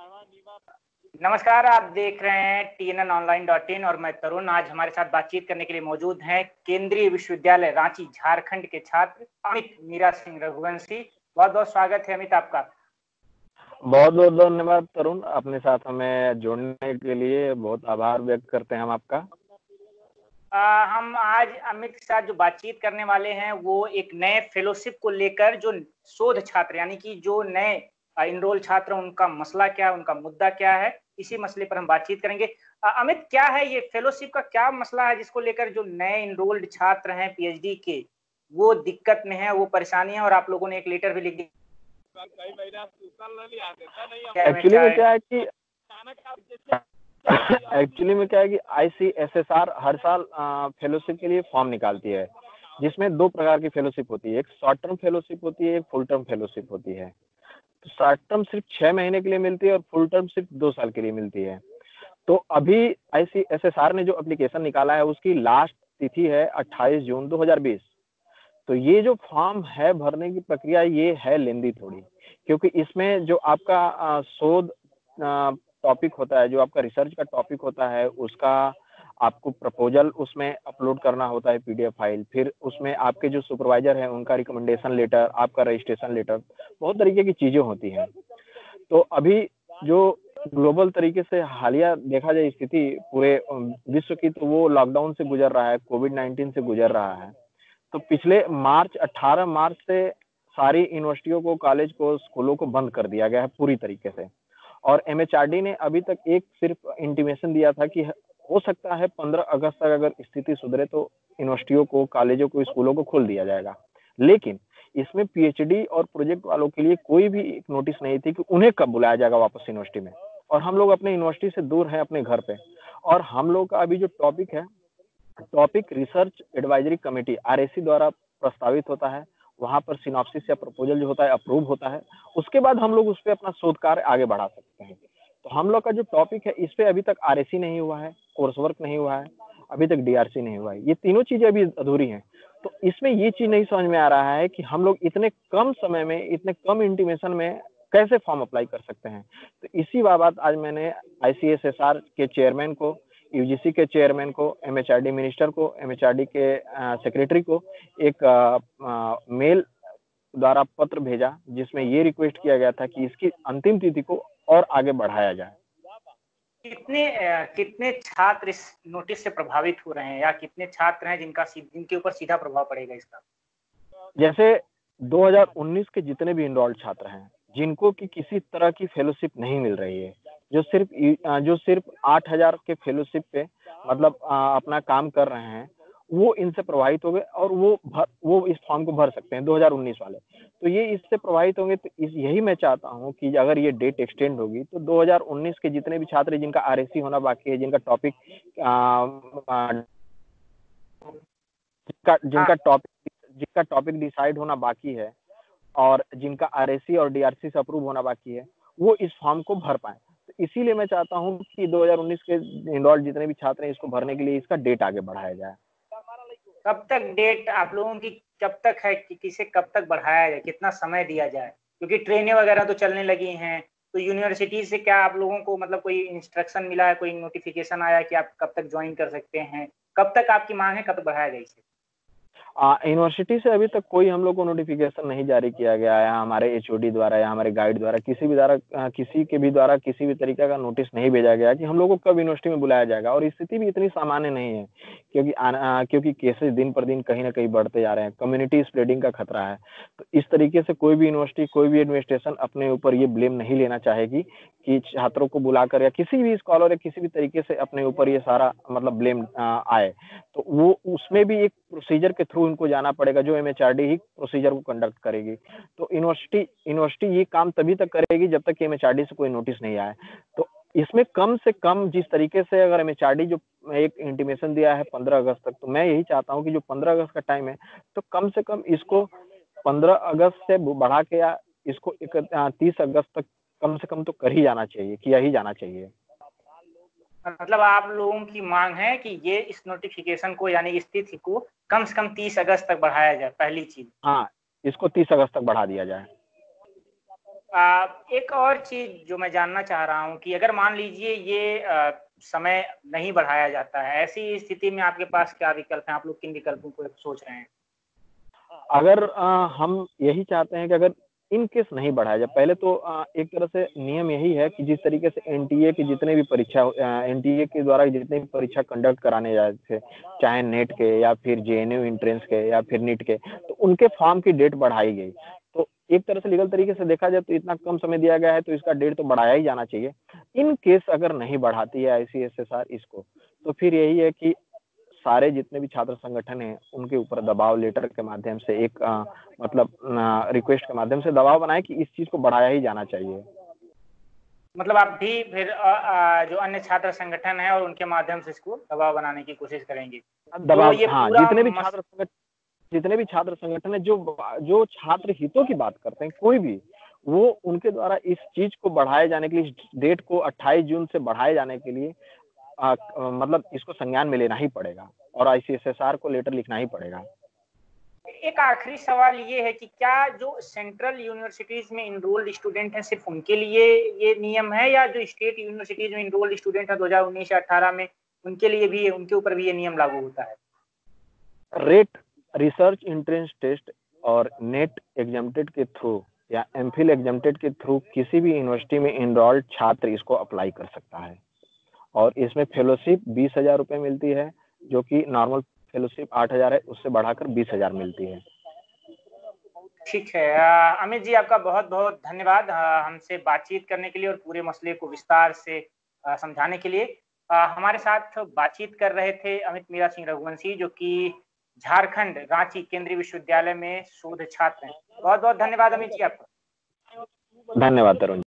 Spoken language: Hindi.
नमस्कार, आप देख रहे हैं TNNonline.in और मैं तरुण। आज हमारे साथ बातचीत करने के लिए मौजूद हैं केंद्रीय विश्वविद्यालय रांची झारखंड के छात्र अमित मीरा सिंह रघुवंशी। बहुत बहुत स्वागत है अमित आपका। बहुत बहुत धन्यवाद तरुण, अपने साथ हमें जोड़ने के लिए बहुत आभार व्यक्त करते हैं हम आपका। हम आज अमित के साथ जो बातचीत करने वाले हैं वो एक नए फेलोशिप को लेकर, जो शोध छात्र यानी कि जो नए इनरोल छात्र उनका मसला क्या है, उनका मुद्दा क्या है, इसी मसले पर हम बातचीत करेंगे। अमित, क्या है ये फेलोशिप का क्या मसला है जिसको लेकर जो नए इनरोल्ड छात्र हैं पीएचडी के वो दिक्कत में है, वो परेशानी है, और आप लोगों ने एक लेटर भी लिख दिया? एक्चुअली में क्या है कि ICSSR हर साल फेलोशिप के लिए फॉर्म निकालती है, जिसमें दो प्रकार की फेलोशिप होती है। एक शॉर्ट टर्म फेलोशिप होती है, एक फुल टर्म फेलोशिप होती है। तो शॉर्ट टर्म सिर्फ 6 महीने के लिए मिलती है और फुल टर्म सिर्फ 2 साल के लिए मिलती है। तो अभी ICSSR ने जो एप्लीकेशन निकाला है उसकी लास्ट तिथि है 28 जून 2020। तो ये जो फॉर्म है भरने की प्रक्रिया ये है लेंदी थोड़ी, क्योंकि इसमें जो आपका शोध टॉपिक होता है, जो आपका रिसर्च का टॉपिक होता है, उसका आपको प्रपोजल उसमें अपलोड करना होता है PDF फाइल। फिर उसमें आपके जो सुपरवाइजर हैं उनका रिकमेंडेशन लेटर, आपका रजिस्ट्रेशन लेटर, बहुत तरीके की चीजें होती हैं। तो अभी जो ग्लोबल तरीके से हालिया देखा जाए स्थिति पूरे विश्व की, तो वो लॉकडाउन से गुजर रहा है, कोविड-19 से गुजर रहा है। तो पिछले 18 मार्च से सारी यूनिवर्सिटियों को, कॉलेज को, स्कूलों को बंद कर दिया गया है पूरी तरीके से। और MHRD ने अभी तक एक सिर्फ इंटीमेशन दिया था कि हो सकता है 15 अगस्त तक अगर स्थिति सुधरे तो यूनिवर्सिटियों को, कॉलेजों को, स्कूलों को खोल दिया जाएगा। लेकिन इसमें PhD और प्रोजेक्ट वालों के लिए कोई भी एक नोटिस नहीं थी कि उन्हें कब बुलाया जाएगा वापस यूनिवर्सिटी में। और हम लोग अपने यूनिवर्सिटी से दूर हैं, अपने घर पे। और हम लोग का अभी जो टॉपिक है, topic research advisory committee RAC द्वारा प्रस्तावित होता है। वहां पर सिनॉप्सिस या प्रपोजल जो होता है अप्रूव होता है, उसके बाद हम लोग उस पर अपना शोध कार्य आगे बढ़ा सकते हैं। तो हम लोग का जो टॉपिक है इस पे अभी तक RAC नहीं हुआ है, कोर्स वर्क नहीं हुआ है, अभी तक DRC नहीं हुआ है। ये तीनों चीजें अभी अधूरी हैं। तो इसमें ये चीज नहीं समझ में आ रहा है कि हम लोग इतने कम समय में, इतने कम इंटीमेशन में कैसे फॉर्म अप्लाई कर सकते हैं। तो इसी बात आज मैंने ICSSR के चेयरमैन को, UGC के चेयरमैन को, MHRD मिनिस्टर को, MHRD के सेक्रेटरी को एक मेल द्वारा पत्र भेजा, जिसमें ये रिक्वेस्ट किया गया था कि इसकी अंतिम तिथि को और आगे बढ़ाया जाए। कितने छात्र इस नोटिस से प्रभावित हो रहे हैं, या कितने छात्र हैं जिनके ऊपर सीधा प्रभाव पड़ेगा इसका? जैसे 2019 के जितने भी इनरोल्ड छात्र हैं, जिनको की किसी तरह की फेलोशिप नहीं मिल रही है, जो सिर्फ 8,000 के फेलोशिप पे मतलब अपना काम कर रहे हैं, वो इनसे प्रभावित हो गए और वो इस फॉर्म को भर सकते हैं 2019 वाले। तो ये इससे प्रभावित होंगे। तो यही मैं चाहता हूँ कि अगर ये डेट एक्सटेंड होगी तो 2019 के जितने भी छात्र जिनका RAC होना बाकी है, जिनका टॉपिक डिसाइड होना बाकी है और जिनका RAC और DRC से अप्रूव होना बाकी है, वो इस फॉर्म को भर पाए। तो इसीलिए मैं चाहता हूँ कि 2019 के इनरोल्ड जितने भी छात्र हैं इसको भरने के लिए इसका डेट आगे बढ़ाया जाए। कब तक डेट आप लोगों की कब तक है कि किसे कब तक बढ़ाया जाए, कितना समय दिया जाए? क्योंकि ट्रेनें वगैरह तो चलने लगी हैं, तो यूनिवर्सिटी से क्या आप लोगों को मतलब कोई इंस्ट्रक्शन मिला है, कोई नोटिफिकेशन आया कि आप कब तक ज्वाइन कर सकते हैं? कब तक आपकी मांग है, कब तक बढ़ाया जाए इसे? यूनिवर्सिटी से अभी तक कोई हम लोग को नोटिफिकेशन नहीं जारी किया गया है। हमारे HOD द्वारा या हमारे गाइड द्वारा किसी के भी द्वारा किसी भी तरीके का नोटिस नहीं भेजा गया कि हम लोग को कब यूनिवर्सिटी में बुलाया जाएगा। और स्थिति भी इतनी सामान्य नहीं है, क्योंकि केसेस दिन पर दिन कहीं ना कहीं बढ़ते जा रहे हैं, कम्युनिटी स्प्रेडिंग का खतरा है। तो इस तरीके से कोई भी यूनिवर्सिटी, कोई भी एडमिनिस्ट्रेशन अपने ऊपर ये ब्लेम नहीं लेना चाहेगी कि छात्रों को बुलाकर या किसी भी स्कॉलर या किसी भी तरीके से अपने ऊपर ये सारा मतलब ब्लेम आए। तो वो उसमें भी एक प्रोसीजर के थ्रू उनको जाना पड़ेगा, जो MHRD ही प्रोसीजर को कंडक्ट करेगी। तो यूनिवर्सिटी ये काम तभी तक करेगी जब तक कि MHRD से कोई नोटिस नहीं आए। तो इसमें कम से कम जिस तरीके से अगर MHRD जो एक इंटीमेशन दिया है 15 अगस्त तक, तो मैं यही चाहता हूँ कि जो 15 अगस्त का टाइम है, तो कम से कम इसको 15 अगस्त से बढ़ा के या इसको 30 अगस्त तक कम से कम तो कर ही जाना चाहिए, किया ही जाना चाहिए। मतलब आप लोगों की मांग है कि ये इस नोटिफिकेशन को यानी इस तिथि को कम से कम 30 अगस्त तक बढ़ाया जाए, पहली चीज। हाँ, इसको 30 अगस्त तक बढ़ा दिया जाए। एक और चीज जो मैं जानना चाह रहा हूँ कि अगर मान लीजिए ये समय नहीं बढ़ाया जाता है, ऐसी स्थिति में आपके पास क्या विकल्प हैं? आप लोग किन विकल्पों को सोच रहे हैं? अगर हम यही चाहते हैं कि अगर इन केस नहीं बढ़ाया जाए, पहले तो एक तरह से नियम यही है कि जिस तरीके से एनटीए की जितने भी परीक्षा एनटीए के द्वारा जितने भी परीक्षा कंडक्ट कराने जाए थे, चाहे नेट के या फिर जेएनयू एंट्रेंस के या फिर नीट के, तो उनके फॉर्म की डेट बढ़ाई गई। तो एक तरह से लीगल तरीके से देखा जाए तो इतना कम समय दिया गया है, तो इसका डेट तो बढ़ाया ही जाना चाहिए। इन केस अगर नहीं बढ़ाती है आईसीएसएसआर इसको, तो फिर यही है कि सारे जितने भी छात्र संगठन हैं उनके ऊपर दबाव लेटर के माध्यम से एक मतलब रिक्वेस्ट के माध्यम से दबाव बनाए कि इस चीज को बढ़ाया ही जाना चाहिए। मतलब आप भी फिर जो अन्य छात्र संगठन है और उनके माध्यम से इसको दबाव बनाने की कोशिश करेंगे। तो दबाव, ये हाँ, पूरा जितने भी छात्र संगठन है जो छात्र हितों की बात करते हैं, कोई भी, वो उनके द्वारा इस चीज को बढ़ाए जाने के लिए, इस डेट को 28 जून से बढ़ाए जाने के लिए मतलब इसको संज्ञान में लेना ही पड़ेगा और आईसीएसएसआर को लेटर लिखना ही पड़ेगा। एक आखिरी सवाल ये है कि क्या जो सेंट्रल यूनिवर्सिटीज में इनरोल्ड स्टूडेंट हैं सिर्फ उनके लिए ये नियम है, या जो स्टेट यूनिवर्सिटीज में इनरोल्ड स्टूडेंट है 2019 या 18 में, उनके लिए भी, उनके ऊपर भी ये नियम लागू होता है? रेट, रिसर्च एंट्रेंस टेस्ट और नेट एग्जाम्प्टेड के थ्रू या एमफिल एग्जाम्प्टेड के थ्रू किसी भी यूनिवर्सिटी में इनरोल्ड छात्र इसको अप्लाई कर सकता है और इसमें फेलोशिप 20,000 रुपये मिलती है, जो कि नॉर्मल फेलोशिप 8,000 है, उससे बढ़ाकर 20,000 मिलती है। ठीक है। अमित जी, आपका बहुत बहुत धन्यवाद हमसे बातचीत करने के लिए और पूरे मसले को विस्तार से समझाने के लिए। हमारे साथ बातचीत कर रहे थे अमित मीरा सिंह रघुवंशी, जो कि झारखंड रांची केंद्रीय विश्वविद्यालय में शोध छात्र हैं। बहुत बहुत धन्यवाद अमित जी आपका। धन्यवाद तरुण।